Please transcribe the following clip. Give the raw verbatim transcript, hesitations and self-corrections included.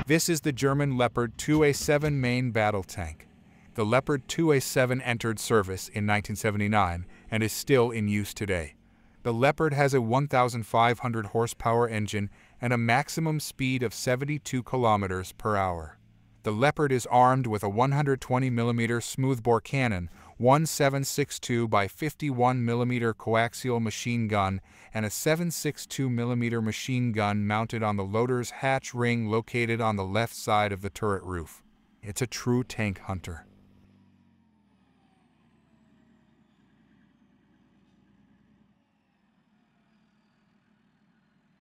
This is the German Leopard two A seven main battle tank. The Leopard two A seven entered service in nineteen seventy-nine and is still in use today. The Leopard has a one thousand five hundred horsepower engine and a maximum speed of seventy-two kilometers per hour. The Leopard is armed with a one hundred twenty millimeter smoothbore cannon, one seven six two by fifty-one millimeter coaxial machine gun, and a seven six two millimeter machine gun mounted on the loader's hatch ring located on the left side of the turret roof. It's a true tank hunter.